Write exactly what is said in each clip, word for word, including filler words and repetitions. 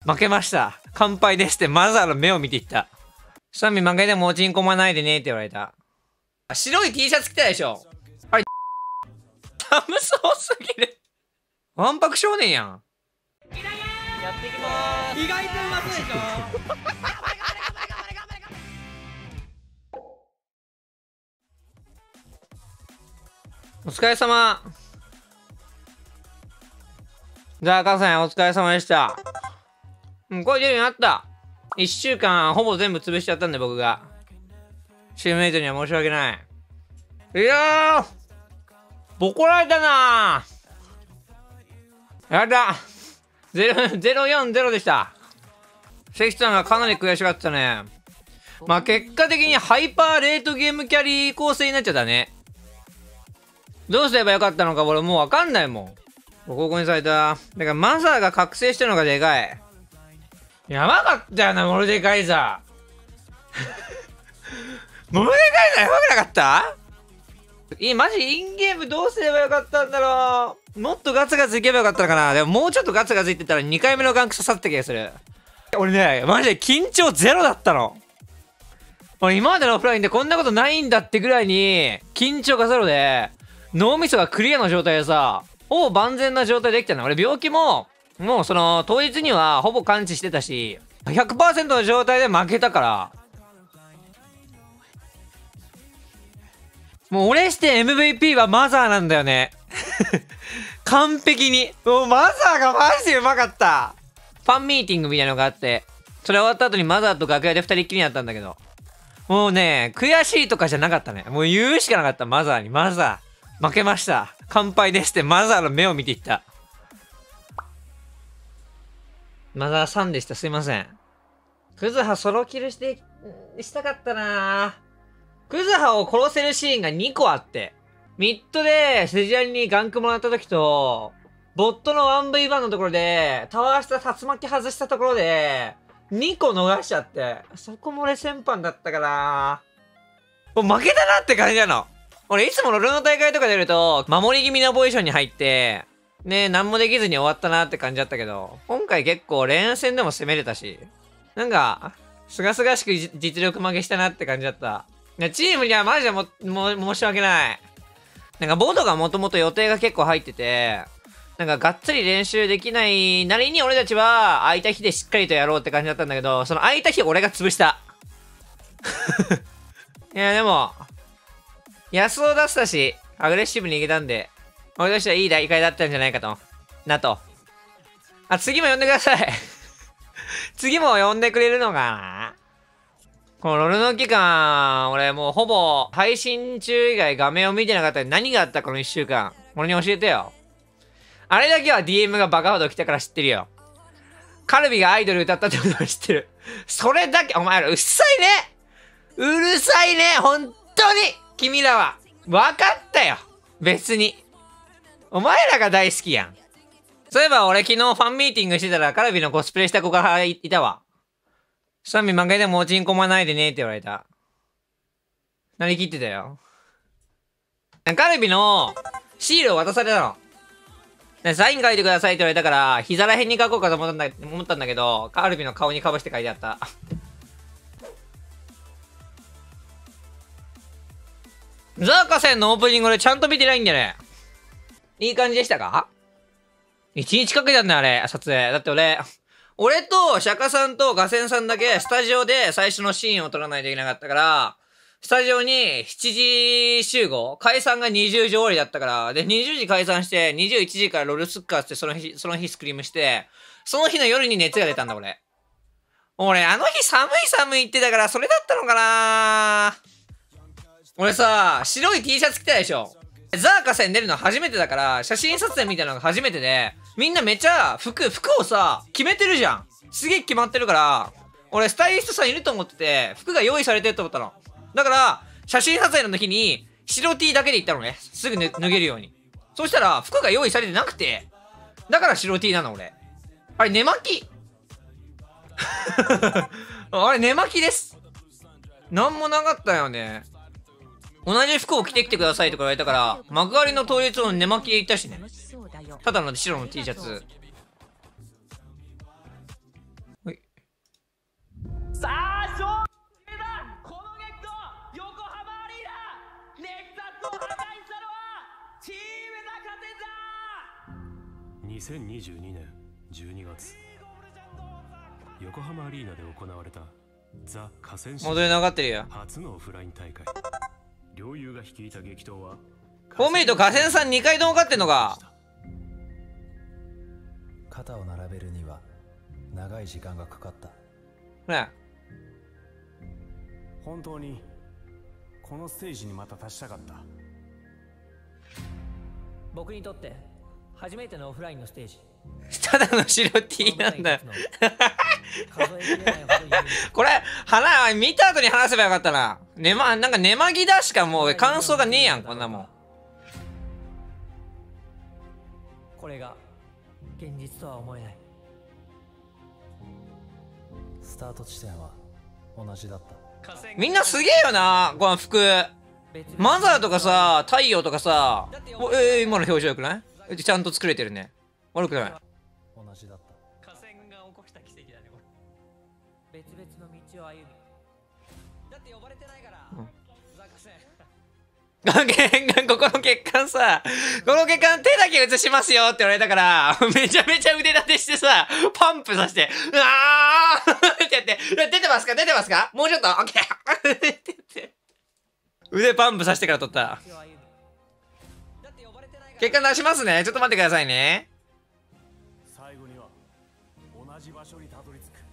負けました。乾杯ですってマザーの目を見ていった。サミ負けてもおちんこまないでねって言われた。白い T シャツ着たでしょ。あれ、寒そうすぎる。わんぱく少年やん。やっていきまーす。意外とうまそうでしょ。お疲れ様。じゃあ、母さんお疲れ様でした。うん、声出るようになった。一週間ほぼ全部潰しちゃったんで、僕が。チームメイトには申し訳ない。いやー、ボコられたなー。やだ。ゼロ、ゼロよんゼロでした。関さんがかなり悔しがってたね。まあ結果的にハイパーレートゲームキャリー構成になっちゃったね。どうすればよかったのか俺もうわかんないもん。ボコボコにされた。だからマザーが覚醒したのがでかい。やばかったよな、モルデカイザー。モルデカイザーやばくなかった？いい、マジインゲームどうすればよかったんだろう。もっとガツガツいけばよかったのかな。でももうちょっとガツガツいってたらにかいめのガンク刺さった気がする。俺ね、マジで緊張ゼロだったの。俺今までのオフラインでこんなことないんだってぐらいに緊張がゼロで、脳みそがクリアの状態でさ、ほぼ万全な状態でできたの。俺病気も、もうその当日にはほぼ完治してたし、ひゃくパーセント の状態で負けたから、もう俺して エムブイピー はマザーなんだよね。完璧に。もうマザーがマジでうまかった。ファンミーティングみたいなのがあって、それ終わった後にマザーと楽屋で二人っきりになったんだけど、もうね、悔しいとかじゃなかったね。もう言うしかなかった、マザーに。マザー。負けました。乾杯ですってマザーの目を見ていった。マザーさんでした。すいません。クズハソロキルして、したかったなぁ。クズハを殺せるシーンがにこあって、ミッドでセジアリにガンクもらった時と、ボットの ワンブイワン のところで、タワー下竜巻外したところで、にこ逃しちゃって、そこも俺先般だったから、もう負けたなって感じなの。俺いつもロールの大会とか出ると、守り気味なポジションに入って、ね、何もできずに終わったなって感じだったけど、今回結構連戦でも攻めれたし、なんか、すがすがしく実力負けしたなって感じだった。チームにはマジでも、も、申し訳ない。なんかボードがもともと予定が結構入ってて、なんかがっつり練習できないなりに俺たちは空いた日でしっかりとやろうって感じだったんだけど、その空いた日俺が潰した。いやでも、安を出したし、アグレッシブにいけたんで、俺としてはいい大会だったんじゃないかと。なと。あ、次も呼んでください。次も呼んでくれるのかな。このロルの期間、俺もうほぼ配信中以外画面を見てなかった。何があったこのいっしゅうかん。俺に教えてよ。あれだけは ディーエム がバカほど来たから知ってるよ。カルビがアイドル歌ったってことは知ってる。それだけ、お前らうっさいね。うるさいね。本当に。君らは。わかったよ。別に。お前らが大好きやん。そういえば俺昨日ファンミーティングしてたらカルビのコスプレした子がいたわ。サミ負けてもおちんこまないでねって言われた。なりきってたよ。カルビのシールを渡されたの。サイン書いてくださいって言われたから、膝らへんに書こうかと思ったんだ思ったんだけど、カルビの顔にかぶして書いてあった。ザーカセンのオープニング俺ちゃんと見てないんだよね。いい感じでしたか？一日かけたんだよ、あれ、撮影。だって俺、俺と釈迦さんとガセンさんだけスタジオで最初のシーンを撮らないといけなかったから、スタジオにしちじ集合、解散がにじゅうじ終わりだったから、で、にじゅうじ解散して、にじゅういちじからロルスッカーってその日、その日スクリームして、その日の夜に熱が出たんだ、俺。俺、あの日寒い寒い言ってたから、それだったのかな。俺さ、白い T シャツ着たでしょ。ザーカセン出るの初めてだから、写真撮影みたいなのが初めてで、みんなめっちゃ服、服をさ、決めてるじゃん。すげえ決まってるから、俺スタイリストさんいると思ってて、服が用意されてると思ったの。だから、写真撮影の時に、白 T だけで行ったのね。すぐ脱げるように。そしたら、服が用意されてなくて、だから白 T なの、俺。あれ、寝巻きあれ、寝巻きです。なんもなかったよね。同じ服を着てきてくださいとか言われたから、幕張の当日の寝巻きで行ったしね。ただの白の T シャツ。 にせんにじゅうにねんじゅうにがつ、横浜アリーナで行われたザ・河川史戻り上がってるよ。 初のオフライン大会。両友が率いた激闘はこう見ると河川さんにかいとも勝ってんのか。 肩を並べるには長い時間がかかった。 ね、 本当にこのステージにまた立ちたかった。 僕にとって初めてのオフラインのステージ。 ただの白 T なんだよ。これ花見た後に話せばよかったな。ねまなんか寝まぎだしかもう感想がねえやんこんなもん。 これが現実とは思えない。 スタート地点は同じだった。 みんなすげえよなこの服。マザーとかさ太陽とかさ、おえー、今の表情よくない？ちゃんと作れてるね。悪くない。 同じだった。 河川が起こした奇跡だねこれ。別々の道を歩み。だって呼ばれてないから。うん、ザ河ここの血管さ、この血管手だけ映しますよって言われたから、めちゃめちゃ腕立てしてさ、パンプさせて、うわーってやって、出てますか出てますかもうちょっとオッケーって言って。腕パンプさせてから撮った。血管出しますね。ちょっと待ってくださいね。 最後には同じ場所にたどり着く。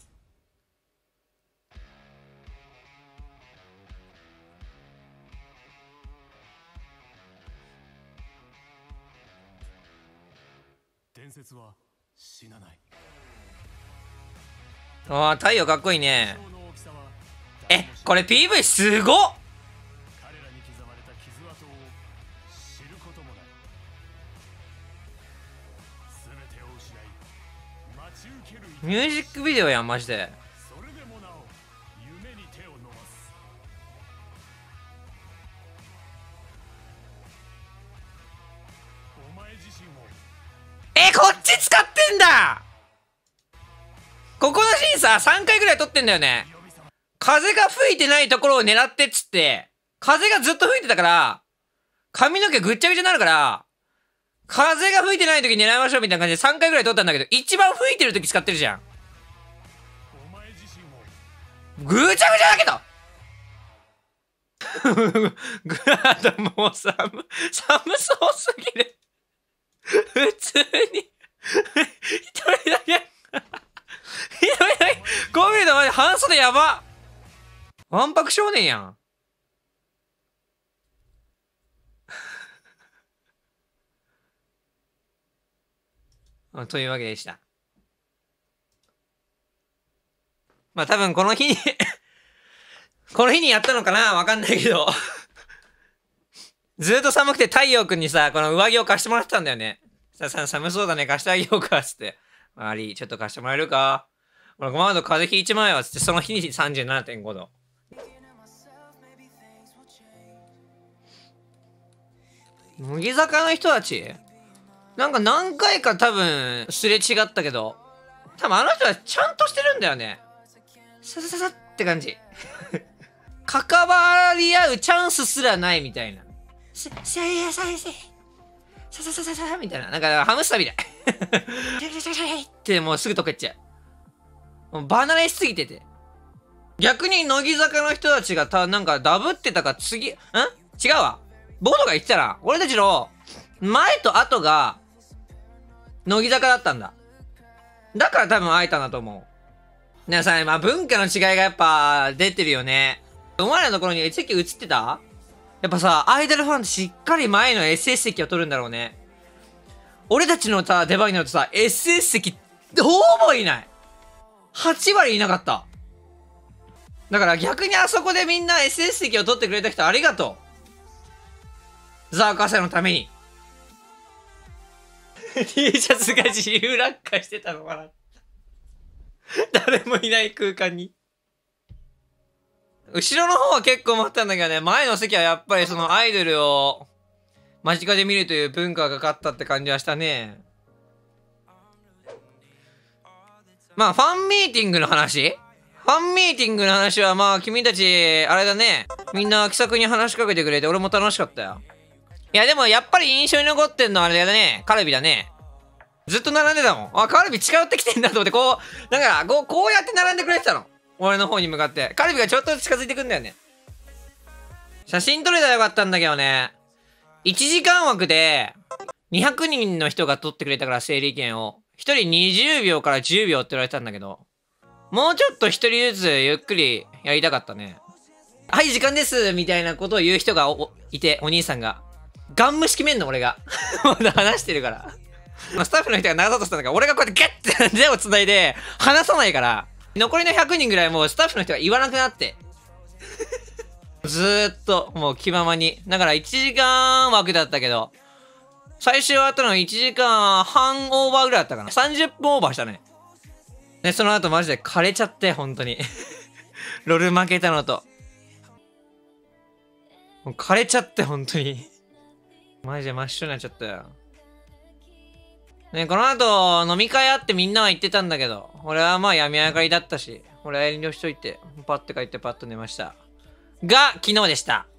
伝説は死なない。 ああ、太陽かっこいいね。え、これ ピーブイ すごっ。 彼らに刻まれた傷跡を知ることもない。全てを失い待ち受ける。 ミュージックビデオやんマジで。 それでもなお夢に手を伸ばす。お前自身もえ、こっち使ってんだ。ここのシーンささんかいぐらい撮ってんだよね。風が吹いてないところを狙ってっつって、風がずっと吹いてたから髪の毛ぐっちゃぐちゃになるから、風が吹いてない時狙いましょうみたいな感じでさんかいぐらい撮ったんだけど、一番吹いてる時使ってるじゃん。ぐちゃぐちゃだけどグラドもう寒寒そうすぎる。普通に一人だけ一人だけこういうのマジ半袖やば。わんぱく少年やん。というわけでした。まあ多分この日にこの日にやったのかなわかんないけどずっと寒くて太陽くんにさ、この上着を貸してもらってたんだよね。ささ寒そうだね、貸してあげようかっつって。あり、ちょっと貸してもらえるか。俺、この後風邪ひいちまえわっつって、その日に さんじゅうななてんごど。乃木坂の人たちなんか何回か多分すれ違ったけど、多分あの人はちゃんとしてるんだよね。ささささって感じ。関わり合うチャンスすらないみたいな。さ、さやさやささささささみたいな。なんかハムスターみたい。ってもうすぐ溶けちゃう。もう離れしすぎてて。逆に乃木坂の人たちがた、なんかダブってたか次、ん違うわ。ボードが言ってたら、俺たちの前と後が乃木坂だったんだ。だから多分会えたんだと思う。皆さん、まあ文化の違いがやっぱ出てるよね。お前らのところに席映ってた？やっぱさ、アイドルファンってしっかり前の エスエス 席を取るんだろうね。俺たちのさ、出番になるとさ、エスエス 席、ほぼいない。はちわりいなかった。だから逆にあそこでみんな エスエス 席を取ってくれた人ありがとう。ザーカセのために。T シャツが自由落下してたの笑った。誰もいない空間に。後ろの方は結構待ったんだけどね、前の席はやっぱりそのアイドルを間近で見るという文化がかかったって感じはしたね。まあファンミーティングの話ファンミーティングの話はまあ君たち、あれだね。みんな気さくに話しかけてくれて俺も楽しかったよ。いやでもやっぱり印象に残ってんのはあれだね。カルビだね。 ずっと並んでたもん。あ、カルビ近寄ってきてんだと思って、こう、だから、こう、こうやって並んでくれてたの。俺の方に向かって。カルビがちょっと近づいてくんだよね。写真撮れたらよかったんだけどね。いちじかん枠で、にひゃくにんの人が撮ってくれたから、整理券を。ひとりにじゅうびょうからじゅうびょうって言われてたんだけど、もうちょっとひとりずつゆっくりやりたかったね。はい、時間ですみたいなことを言う人がおいて、お兄さんが。ガン無視決めんの、俺が。まだ話してるから。スタッフの人が流そうとしたんだから、俺がこうやってギャッて手を繋いで、離さないから、残りのひゃくにんぐらいもうスタッフの人が言わなくなって。ずーっと、もう気ままに。だからいちじかん枠だったけど、最終終わったのいちじかんはんオーバーぐらいだったかな。さんじゅっぷんオーバーしたね。で、その後マジで枯れちゃって、本当に。ロール負けたのと。もう枯れちゃって、本当に。マジで真っ白になっちゃったよ。ね、この後、飲み会あってみんなは言ってたんだけど、俺はまあ病み上がりだったし、俺は遠慮しといて、パッて帰ってパッと寝ました。が、昨日でした。